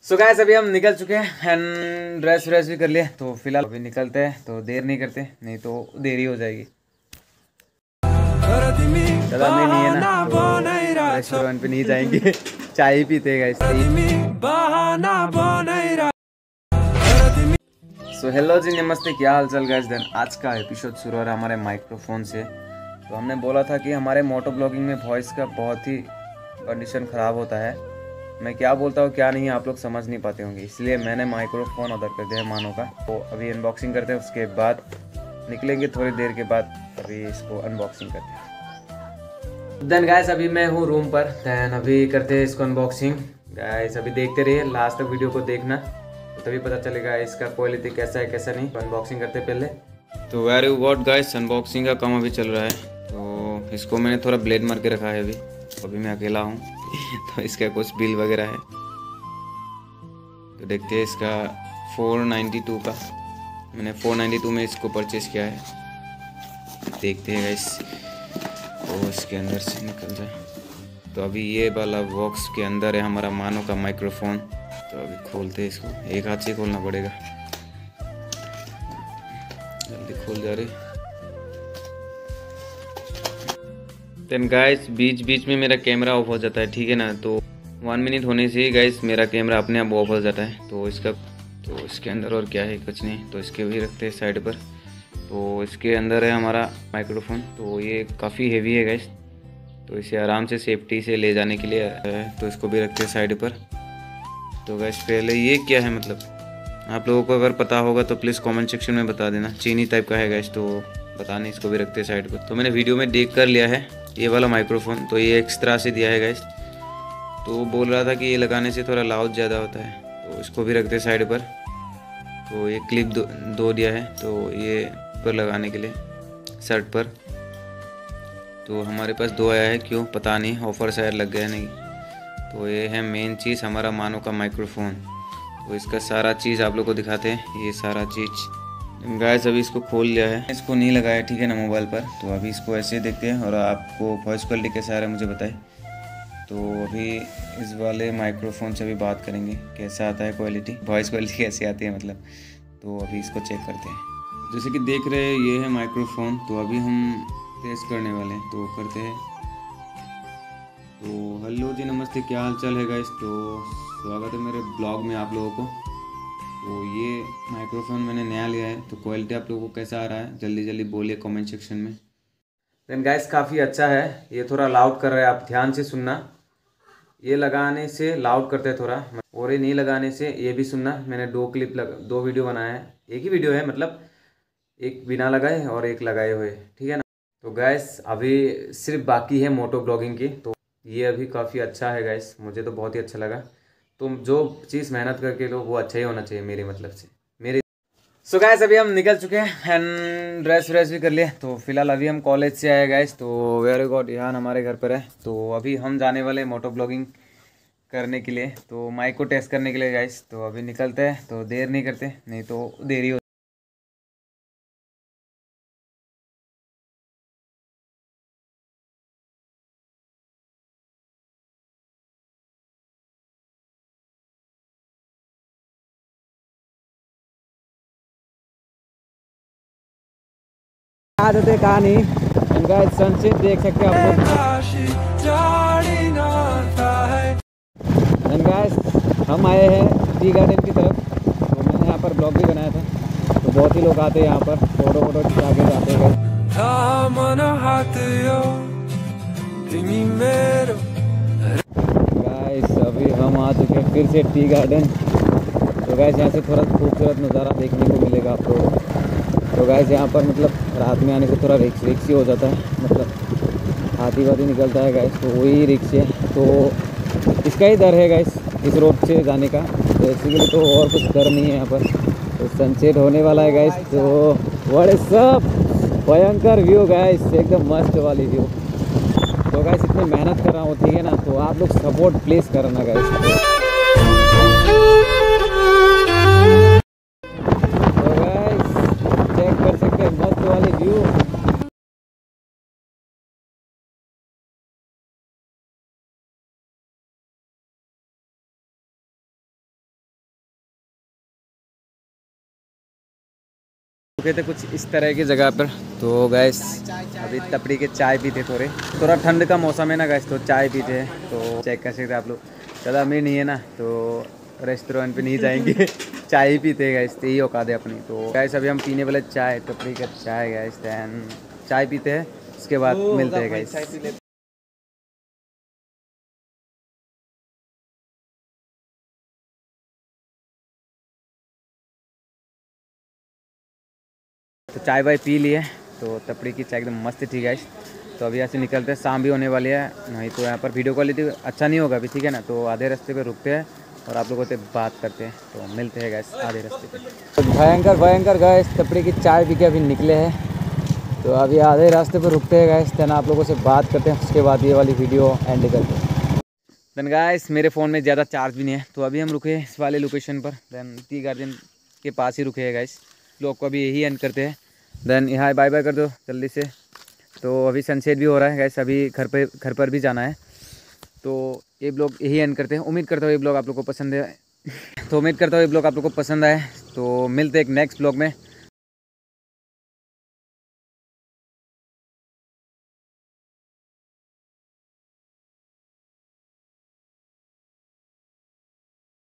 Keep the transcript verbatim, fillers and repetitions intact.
So guys अभी हम निकल चुके हैं एंड ड्रेस व्रेस भी कर लिए, तो फिलहाल अभी निकलते हैं। तो देर नहीं करते, नहीं तो देरी हो जाएगी। ज़्यादा में नहीं है ना, तो रेस्टोरेंट पे नहीं जाएंगे। चाय ही पीते हैं गाइस। सो हेलो जी, नमस्ते, क्या हाल चाल गाइस। देन आज का एपिसोड शुरू हो रहा है हमारे माइक्रोफोन से। तो हमने बोला था कि हमारे मोटो ब्लॉगिंग में वॉइस का बहुत ही कंडीशन ख़राब होता है। मैं क्या बोलता हूँ क्या नहीं आप लोग समझ नहीं पाते होंगे, इसलिए मैंने माइक्रोफोन ऑर्डर कर दिया है मानो का। तो अभी अनबॉक्सिंग करते हैं, उसके बाद निकलेंगे थोड़ी देर के बाद। अभी इसको अनबॉक्सिंग करते हैं। देन गाइस अभी मैं हूँ रूम पर। देन अभी करते हैं इसको अनबॉक्सिंग। गाइस अभी देखते रहिए, लास्ट तक वीडियो को देखना, तो तभी पता चलेगा इसका क्वालिटी कैसा है कैसा नहीं। तो अनबॉक्सिंग करते पहले। तो वेरी व्हाट गाइस, अनबॉक्सिंग का काम अभी चल रहा है। तो इसको मैंने थोड़ा ब्लेड मार के रखा है अभी अभी मैं अकेला हूँ। तो इसका कुछ बिल वगैरह है, तो देखते हैं। इसका फोर नाइन्टी टू का मैंने फोर नाइन्टी टू में इसको परचेज़ किया है। देखते हैं गाइस, तो इसके अंदर से निकल जाए। तो अभी ये वाला बॉक्स के अंदर है हमारा मानो का माइक्रोफोन। तो अभी खोलते हैं इसको, एक हाथ से खोलना पड़ेगा। जल्दी खोल जा रही। देन गाइस बीच बीच में मेरा कैमरा ऑफ हो जाता है, ठीक है ना। तो वन मिनट होने से ही गाइस मेरा कैमरा अपने आप ऑफ हो जाता है। तो इसका तो इसके अंदर और क्या है, कुछ नहीं। तो इसके भी रखते हैं साइड पर। तो इसके अंदर है हमारा माइक्रोफोन। तो ये काफ़ी हेवी है गाइस, तो इसे आराम से सेफ्टी से ले जाने के लिए है। तो इसको भी रखते हैं साइड पर। तो गाइस पहले ये क्या है, मतलब आप लोगों को अगर पता होगा तो प्लीज़ कमेंट सेक्शन में बता देना। चीनी टाइप का है गाइस, तो पता नहीं। इसको भी रखते हैं साइड पर। तो मैंने वीडियो में देख कर लिया है ये वाला माइक्रोफोन। तो ये एक्स्ट्रा से दिया है गाइस। तो बोल रहा था कि ये लगाने से थोड़ा लाउड ज़्यादा होता है, तो इसको भी रखते हैं साइड पर। तो ये क्लिप दो, दो दिया है, तो ये पर लगाने के लिए शर्ट पर। तो हमारे पास दो आया है, क्यों पता नहीं, ऑफर शायद लग गया नहीं। तो ये है मेन चीज़ हमारा मानो का माइक्रोफोन। तो इसका सारा चीज़ आप लोग को दिखाते हैं, ये सारा चीज़। गाइस अभी इसको खोल लिया है, इसको नहीं लगाया, ठीक है ना, मोबाइल पर। तो अभी इसको ऐसे देखते हैं और आपको वॉइस क्वालिटी कैसा आ रहा है मुझे बताएं। तो अभी इस वाले माइक्रोफोन से भी बात करेंगे कैसा आता है क्वालिटी, वॉइस क्वालिटी कैसी आती है मतलब। तो अभी इसको चेक करते हैं। जैसे कि देख रहे हैं ये है माइक्रोफोन। तो अभी हम टेस्ट करने वाले हैं, तो करते हैं। तो हेलो जी, नमस्ते, क्या हाल चाल है गाइस। तो स्वागत है मेरे ब्लॉग में आप लोगों को। तो ये माइक्रोफोन मैंने नया लिया है, तो क्वालिटी आप लोगों को कैसा आ रहा है जल्दी जल्दी बोलिए कमेंट सेक्शन में। देन गाइस काफ़ी अच्छा है। ये थोड़ा लाउड कर रहा है, आप ध्यान से सुनना। ये लगाने से लाउड करते हैं थोड़ा, और ये नहीं लगाने से ये भी सुनना। मैंने दो क्लिप लग दो वीडियो बनाया है, एक ही वीडियो है मतलब, एक बिना लगाए और एक लगाए हुए, ठीक है ना। तो गाइस अभी सिर्फ बाकी है मोटो ब्लॉगिंग की। तो ये अभी काफ़ी अच्छा है गाइस, मुझे तो बहुत ही अच्छा लगा। तुम जो चीज़ मेहनत करके लो वो अच्छा ही होना चाहिए मेरे मतलब से, मेरे। सो गाइस अभी हम निकल चुके हैं एंड ड्रेस व्रेस भी कर लिए। तो फिलहाल अभी हम कॉलेज से आए गाइस। तो वेरी गुड, यहाँ हमारे घर पर है। तो अभी हम जाने वाले मोटो ब्लॉगिंग करने के लिए, तो माइक को टेस्ट करने के लिए गाइस। तो अभी निकलते हैं, तो देर नहीं करते, नहीं तो देरी हो। आदत है कहानी गाइस, सनसेट देख सकते हैं आप लोग। गाइस हम आए हैं टी गार्डन की तरफ। तो मैंने यहाँ पर ब्लॉग भी बनाया था। तो बहुत ही लोग आते हैं यहाँ पर, फोटो फोटो खिंचा के जाते हैं गाइस। अभी हम आ चुके हैं फिर से टी गार्डन। तो गाइस यहाँ से थोड़ा खूबसूरत नज़ारा देखने को मिलेगा आपको। तो गाइस यहाँ पर मतलब रात में आने से थोड़ा रिक्स रिक्स ही हो जाता है, मतलब हाथी वाथी निकलता है गाइस, तो वही रिक्स है। तो इसका ही डर है गाइस इस रोड से जाने का। तो इसीलिए तो और कुछ डर नहीं है यहाँ पर। तो सनसेट होने वाला है गाइस। तो बड़े सब भयंकर व्यू गाइस, एकदम मस्त वाली व्यू। तो गाइस इतनी मेहनत कर रहा हूँ, ठीक है ना। तो आप लोग सपोर्ट प्लीज़ करना गाइस। रुके थे कुछ इस तरह की जगह पर। तो गैस अभी तपड़ी के चाय पीते, थोड़े थोड़ा ठंड का मौसम है ना गैस, तो चाय पीते हैं। तो चेक कर सकते आप लोग, ज़्यादा अमीर नहीं है ना तो रेस्टोरेंट पे नहीं जाएंगे चाय ही पीते हैं गैस, तो यही औकात है अपनी। तो गैस अभी हम पीने वाले चाय, तपड़ी का चाय गैस, दैन चाय पीते हैं, उसके बाद मिलते हैं गैस। तो चाय वाय पी लिए, तो तपड़ी की चाय एकदम मस्त थी गैस। तो अभी यहाँ से निकलते हैं, शाम भी होने वाली है, नहीं तो यहाँ पर वीडियो क्वालिटी अच्छा नहीं होगा अभी, ठीक है ना। तो आधे रास्ते पे रुकते हैं और आप लोगों से बात करते हैं, तो मिलते हैं गैस आधे रास्ते पे। तो भयंकर भयंकर गैस तपड़ी की चाय पी के अभी निकले हैं, तो अभी आधे रास्ते पे रुकते हैं गैस, देन आप लोगों से बात करते हैं, उसके बाद ये वाली वीडियो एंड करते हैं। देन गैस मेरे फ़ोन में ज़्यादा चार्ज भी नहीं है, तो अभी हम रुके इस वाले लोकेशन पर, देन टी गार्डन के पास ही रुके हैं गैस। ब्लॉग को अभी यही एंड करते हैं, देन यहाँ बाय बाय कर दो जल्दी से। तो अभी सनसेट भी हो रहा है गैस, अभी घर पे घर पर भी जाना है। तो ये ब्लॉग यही एंड करते हैं। उम्मीद करता हूँ ये ब्लॉग आप लोग को पसंद है तो उम्मीद करता हूँ ये ब्लॉग आप लोग को पसंद आए। तो मिलते हैं एक नेक्स्ट ब्लॉग में।